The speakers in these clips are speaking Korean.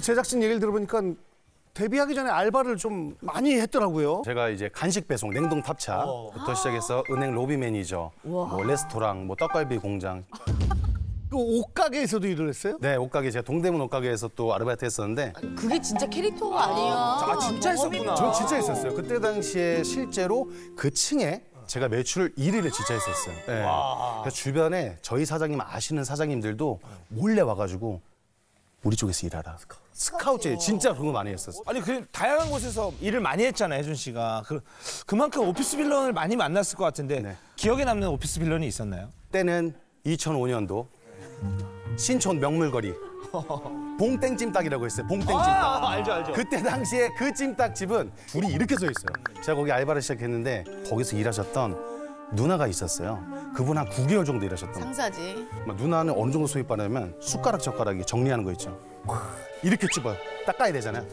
제작진 얘기를 들어보니까 데뷔하기 전에 알바를 좀 많이 했더라고요. 제가 이제 간식 배송, 냉동 탑차부터 시작해서 은행 로비 매니저, 뭐 레스토랑, 뭐 떡갈비 공장. 그 옷가게에서도 일을 했어요? 네, 옷가게 제가 동대문 옷가게에서 또 아르바이트 했었는데. 그게 진짜 캐릭터가 아니야. 아, 진짜 했었구나. 전 진짜 했었어요. 그때 당시에 실제로 그 층에 제가 매출 1위를 진짜 했었어요. 네. 그래서 주변에 저희 사장님 아시는 사장님들도 몰래 와가지고 우리 쪽에서 일하라. 스카우트 진짜 그런 거 많이 했었어요. 아니 그 다양한 곳에서 일을 많이 했잖아요, 혜준 씨가. 그만큼 오피스 빌런을 많이 만났을 것 같은데 네. 기억에 남는 오피스 빌런이 있었나요? 때는 2005년도 신촌 명물거리 봉땡 찜닭이라고 했어요. 봉땡 찜닭. 알죠. 그때 당시에 그 찜닭집은 줄이 이렇게 서 있어요. 제가 거기 알바를 시작했는데 거기서 일하셨던 누나가 있었어요. 그분 한 9개월 정도 일하셨던 거예요. 상사지. 누나는 어느 정도 수입 받으면 숟가락 젓가락이 정리하는 거 있죠. 이렇게 집어요. 닦아야 되잖아요.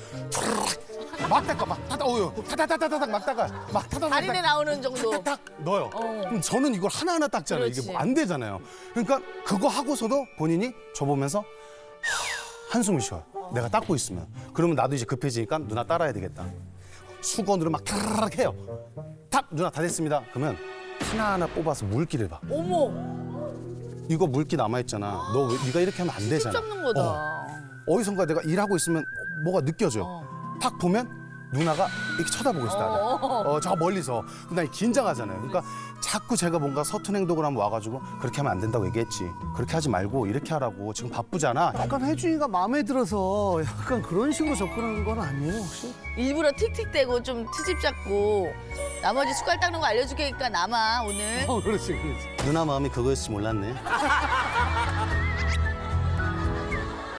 막 닦아, 막 닦아, 타다다다다닥 막 닦아, 막 타다다닥. 다리에 나오는 정도. 탁 넣어요. 그럼 저는 이걸 하나하나 닦잖아요. 그렇지. 이게 뭐 안 되잖아요. 그러니까 그거 하고서도 본인이 저 보면서 한숨을 쉬어요. 내가 닦고 있으면. 그러면 나도 이제 급해지니까 누나 따라야 되겠다. 수건으로 막 타르르 해요. 탁! 누나 다 됐습니다. 그러면 하나하나 뽑아서 물기를 봐. 어머. 이거 물기 남아있잖아. 너 왜 네가 이렇게 하면 안 되잖아. 잡는 거다. 어디선가 내가 일하고 있으면 뭐가 느껴져. 탁 보면 누나가 이렇게 쳐다보고 있어, 나를. 저 멀리서. 나 긴장하잖아요. 그러니까 자꾸 제가 뭔가 서툰 행동을 하면 와가지고 그렇게 하면 안 된다고 얘기했지. 그렇게 하지 말고 이렇게 하라고. 지금 바쁘잖아. 약간 혜준이가 마음에 들어서 약간 그런 식으로 접근한 건 아니에요, 혹시? 일부러 틱틱대고 좀 트집 잡고 나머지 숟갈 닦는 거 알려주니까 남아 오늘. 그렇지. 누나 마음이 그거였을지 몰랐네.